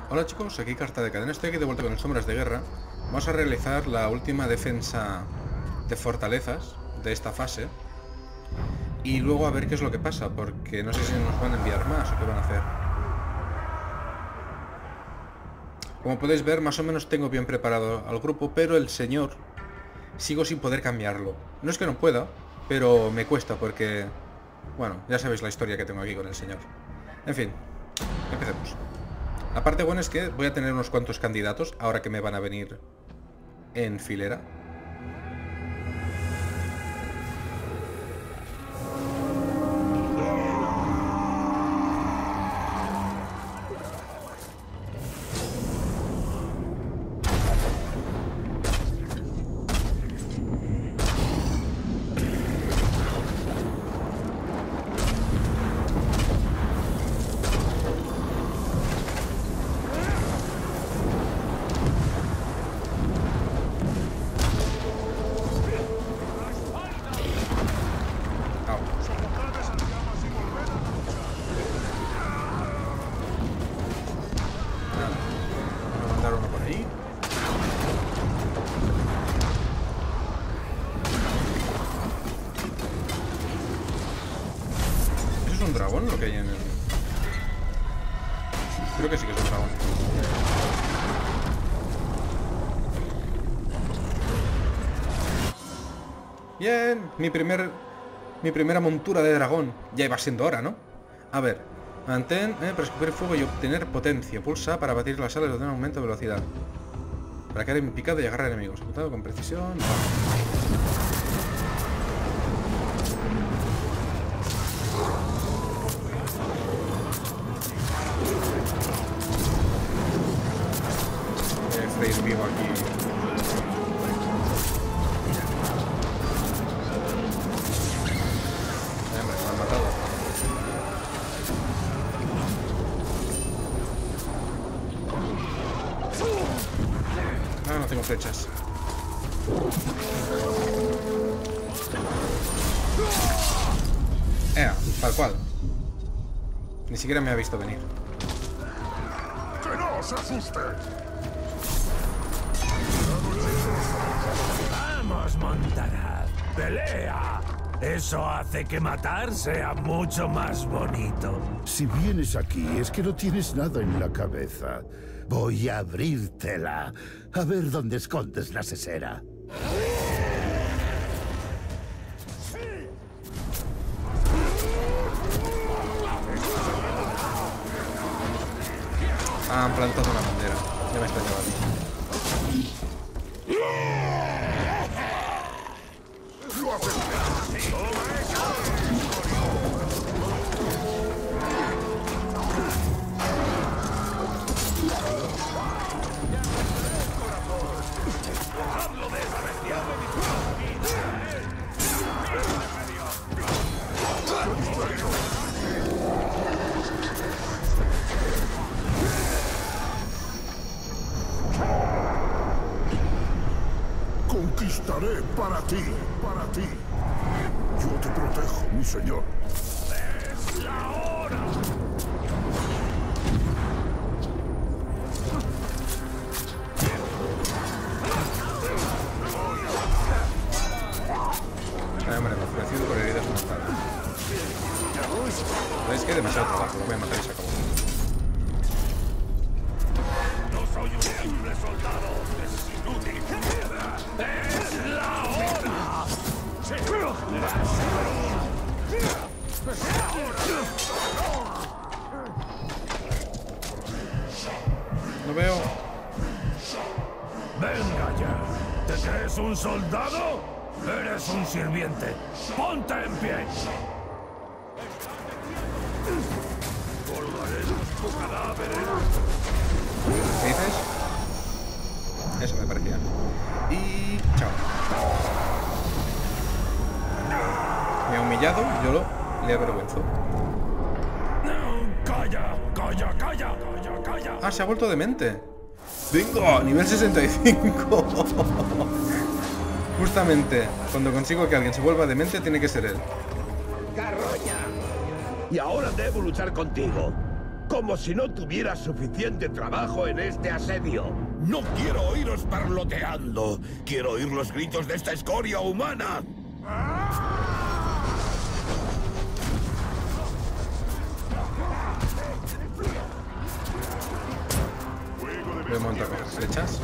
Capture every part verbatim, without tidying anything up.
Hola chicos, aquí Carta de Cadena, estoy aquí de vuelta con el Sombras de Guerra. Vamos a realizar la última defensa de fortalezas de esta fase. Y luego a ver qué es lo que pasa, porque no sé si nos van a enviar más o qué van a hacer. Como podéis ver, más o menos tengo bien preparado al grupo, pero el señor sigo sin poder cambiarlo. No es que no pueda, pero me cuesta porque... Bueno, ya sabéis la historia que tengo aquí con el señor. En fin, empecemos. La parte buena es que voy a tener unos cuantos candidatos ahora que me van a venir en filera. ¿Es un dragón lo que hay en el...? Creo que sí que es un dragón. Bien, mi primer... Mi primera montura de dragón. Ya iba siendo hora, ¿no? A ver, mantén, eh, para escupir fuego y obtener potencia. Pulsa para batir las alas de un aumento de velocidad. Para caer en mi picado y agarrar enemigos. Apuntado con precisión. Freír vivo aquí. Eh, me han matado. Ah, no tengo flechas. Eh, tal cual. Ni siquiera me ha visto venir. ¡Que no se asuste! ¡Vamos, Montaraz! ¡Pelea! Eso hace que matar sea mucho más bonito. Si vienes aquí es que no tienes nada en la cabeza. Voy a abrírtela. A ver dónde escondes la sesera. Ah, han plantado una bandera. Ya me está llevando. Conquistaré para ti, para ti. Yo te protejo, mi señor. ¡Es la hora! Ay, hombre, me ha ofrecido por heridas mortales. ¿Veis que hay demasiado trabajo? Lo voy a matar y se acabó. ¡No soy un simple soldado! ¡Es inútil! ¡Es la hora! No veo. ¡Venga ya! ¿Te crees un soldado? ¡Eres un sirviente! ¡Ponte en pie! ¡Colgaremos tu cadáver! ¿Qué dices? Eso me parecía. Y... chao. Me ha humillado, yo lo... le avergüenzo. ¡No! ¡Calla! ¡Calla, calla! ¡Calla, calla! Ah, se ha vuelto demente. ¡Bingo! Nivel sesenta y cinco. Justamente, cuando consigo que alguien se vuelva demente, tiene que ser él. ¡Carroña! Y ahora debo luchar contigo. Como si no tuviera suficiente trabajo en este asedio. No quiero oíros parloteando. Quiero oír los gritos de esta escoria humana. Voy a montar con las flechas.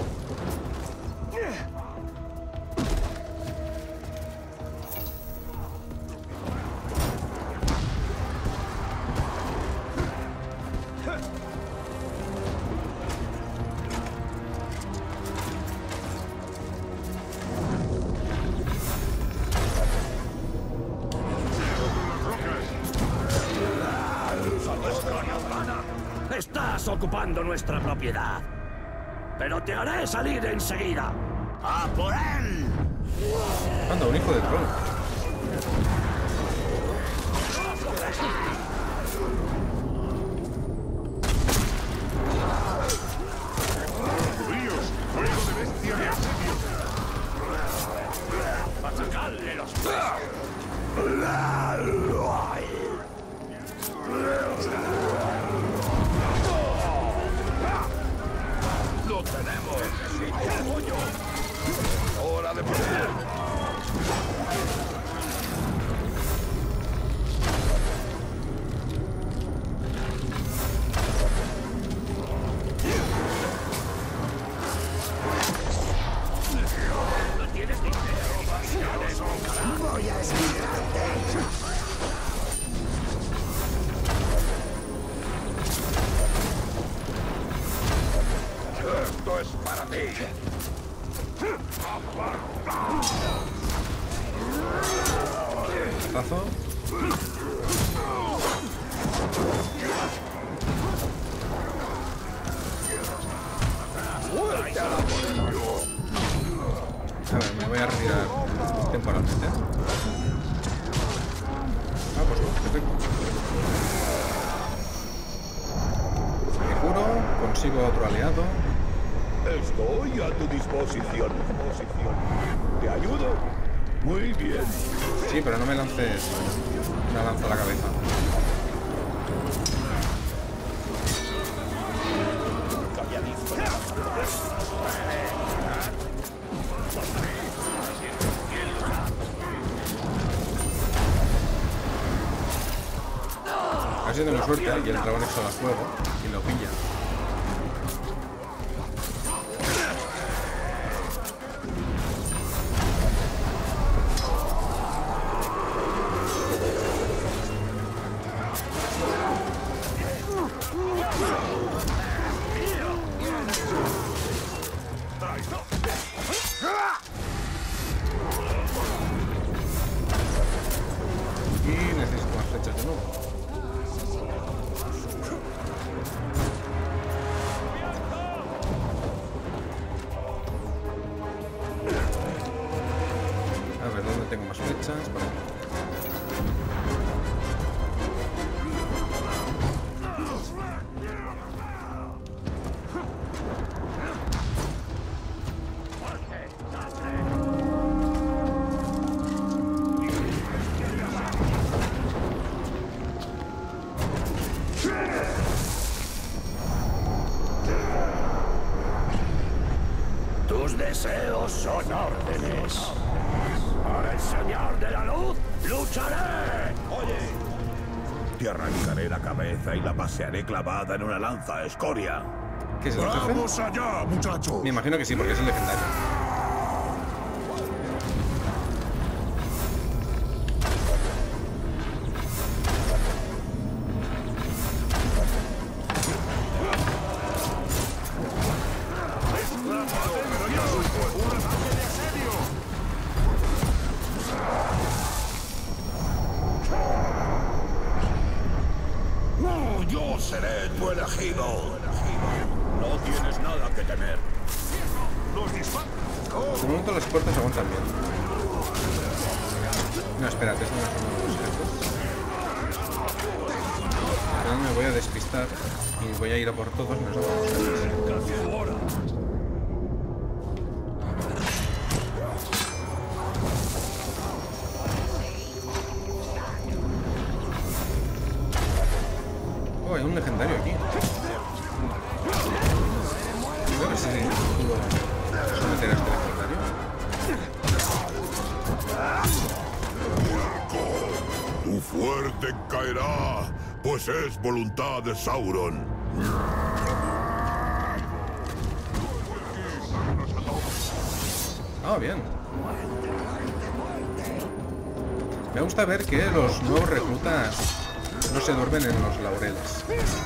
Estás ocupando nuestra propiedad. Pero te haré salir enseguida. ¡A por él! Anda, un hijo de troll. ¡Ríos! ¡Fuego de bestia de asedio! ¡Machacarle los ¡Lo tenemos! ¡Apoyo! ¡Hora de poder! No tienes ni idea. ¡Voy a esquivarte! ¡Esto es para ti! Tazo. A ver, me voy a retirar temporalmente. Ah, pues no, perfecto. Me curo, consigo otro aliado. Estoy a tu disposición. ¿Te ayudo? Muy bien. Sí, pero no me lances una lanza a la cabeza. Casi tengo suerte y el dragón exhala fuego y lo pilla. Y necesito más flechas de nuevo. A ver, ¿dónde tengo más flechas? Por aquí. Tus deseos son órdenes. Para el Señor de la Luz, lucharé. Oye, te arrancaré la cabeza y la pasearé clavada en una lanza, escoria. ¿Qué es el jefe? ¡Vamos allá, muchachos! Me imagino que sí, porque es el legendario. ¡No, yo seré tu elegido! No tienes nada que temer. ¡Los disparos! De momento las puertas aguantan bien. No, espérate, esto no es uno de los jefes. Ahora me voy a despistar y voy a ir a por todos menos a por los jefes. Oh, hay un legendario aquí. Creo que sí, sí. Puedo someter a este legendario. Tu fuerte caerá, pues es voluntad de Sauron. Ah, bien. Me gusta ver que los nuevos reclutas no se duermen en los laureles.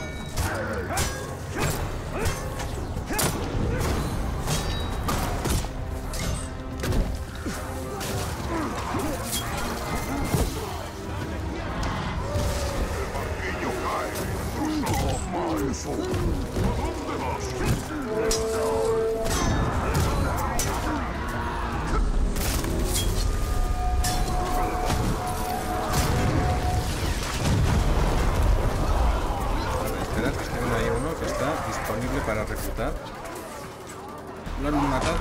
Para reclutar. ¿Lo han matado?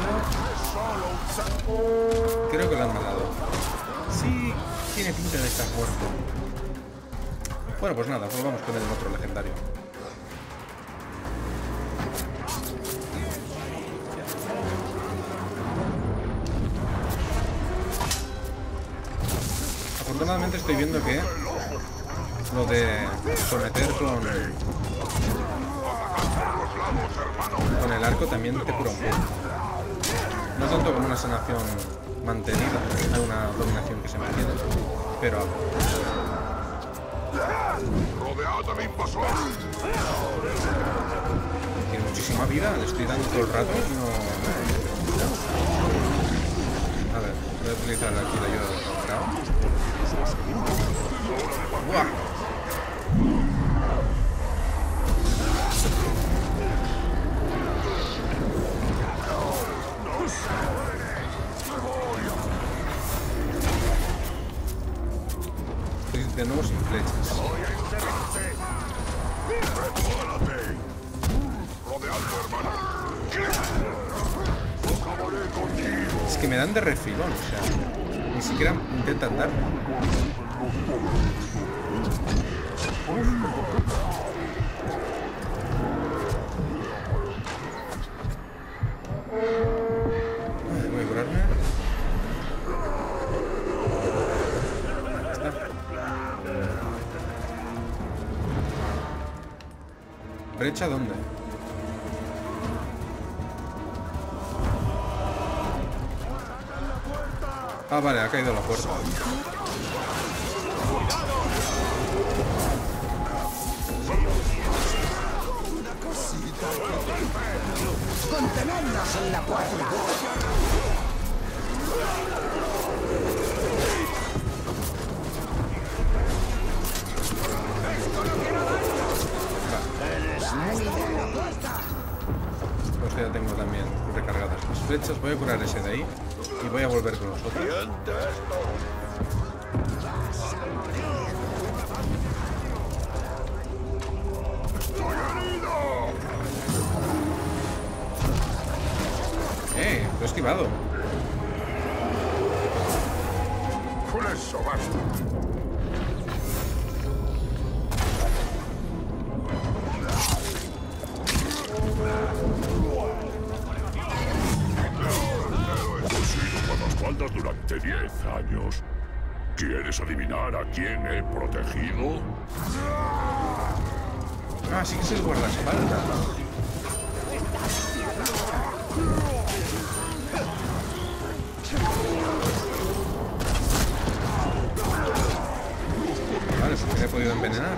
Creo que lo han matado. Sí, tiene pinta de estar muerto. Bueno, pues nada, pues vamos con el otro legendario. Afortunadamente estoy viendo que lo de someter con... con el arco también te cura un poco. No tanto como una sanación mantenida, hay una dominación que se mantiene, pero algo. Tiene muchísima vida, le estoy dando todo el rato y no... A ver, voy a utilizar aquí la ayuda del comprado. ¡Buah! De nuevo sin flechas. Es que me dan de refilón, o sea, ni siquiera intentan darme. Voy a curarme. ¿Brecha dónde? Ah, vale, ha caído la puerta. ¡Contenernos en la puerta! Pues ya tengo también recargadas las flechas. Voy a curar ese de ahí y voy a volver con los otros. ¡Eh! Lo he esquivado. Con eso basta. Durante diez años. ¿Quieres adivinar a quién he protegido? Ah, sí que es el guardaespaldas. Vale, pues me he podido envenenar.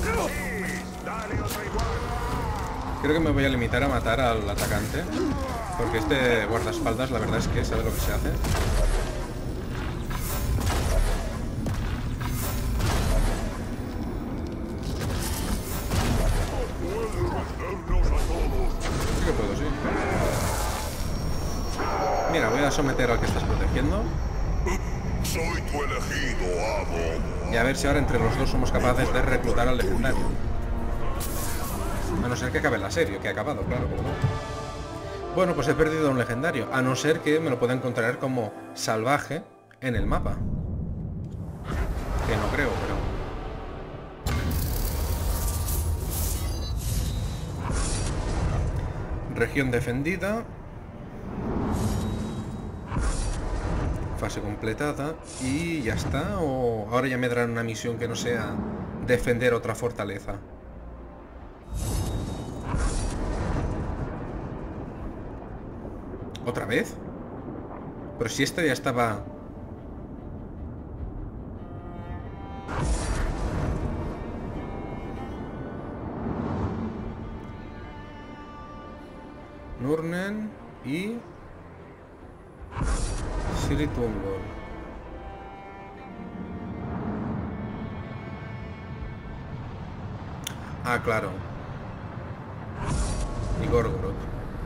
Creo que me voy a limitar a matar al atacante. Porque este guardaespaldas, la verdad es que sabe lo que se hace. Sí que puedo, sí. Mira, voy a someter al que estás protegiendo. Soy tu elegido, amo. Y a ver si ahora entre los dos somos capaces de reclutar al legendario. A no ser que acabe la serie, que ha acabado, claro, como no. Bueno, pues he perdido un legendario. A no ser que me lo pueda encontrar como salvaje en el mapa. Que no creo, pero... Región defendida. Fase completada. Y ya está. O ahora ya me darán una misión que no sea defender otra fortaleza. ¿Otra vez? Pero si esta ya estaba... Nurnen y... Siritungol. Ah, claro. Y Gorgoroth.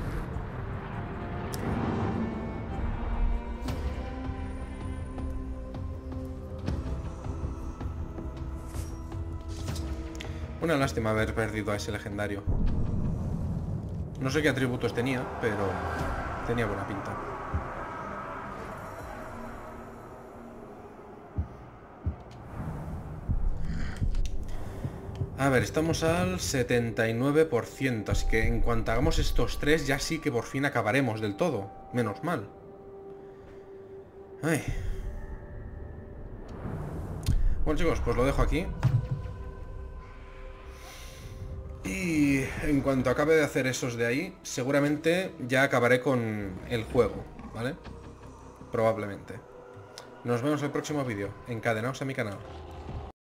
Una lástima haber perdido a ese legendario. No sé qué atributos tenía, pero tenía buena pinta. A ver, estamos al setenta y nueve por ciento, así que en cuanto hagamos estos tres ya sí que por fin acabaremos del todo. Menos mal. Ay. Bueno, chicos, pues lo dejo aquí. Y en cuanto acabe de hacer esos de ahí, seguramente ya acabaré con el juego, ¿vale? Probablemente. Nos vemos en el próximo vídeo. Encadenaos a mi canal.